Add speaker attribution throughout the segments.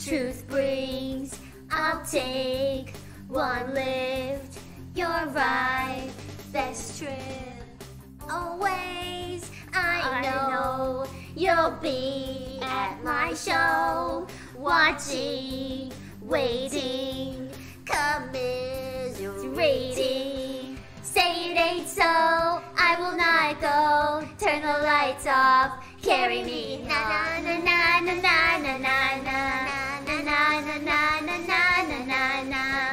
Speaker 1: truth brings, I'll take one lift. You're right, best trip. Always, I know you'll be at my show, watching, waiting, commiserating. Say it ain't so, I will not go. Turn the lights off, carry me. Na na na na na na na na na na na na na na na na na na.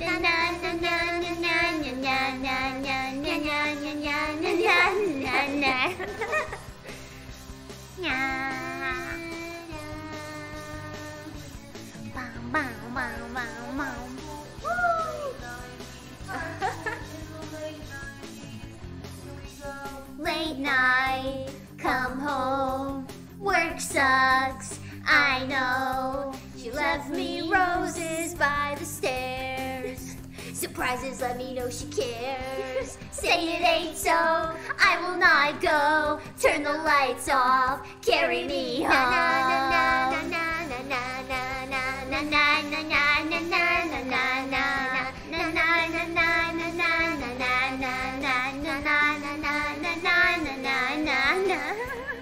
Speaker 1: Late night, come home, work sucks, I know. She left me roses by the stairs. Surprises let me know she cares. Say it ain't so, I will not go. Turn the lights off, carry me home. Na na na na na na na na na na na na na na na na. Na na na na na na na na na na na na na na na na na na.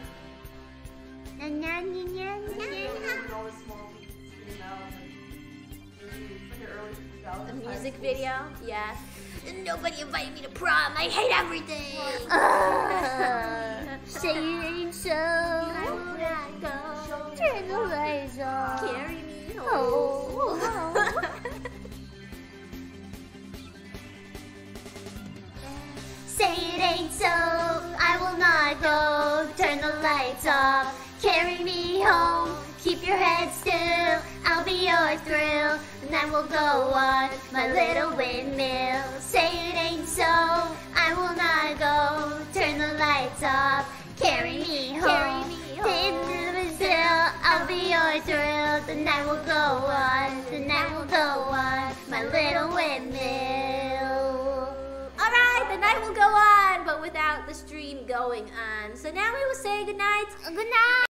Speaker 1: The music video, yeah. Nobody invited me to prom. I hate everything. Say it ain't so. I will not go. Turn the lights off. Carry me home. Say it ain't so. I will not go. Turn the lights off. Carry me home. Keep your head still. I'll be your thrill. And I will go on my little windmill. Say it ain't so, I will not go. Turn the lights off, carry me home. Into the still, I'll be your thrill. The night will go on, the night will go on, my little windmill. Alright, the night will go on, but without the stream going on. So now we will say goodnight. Good night.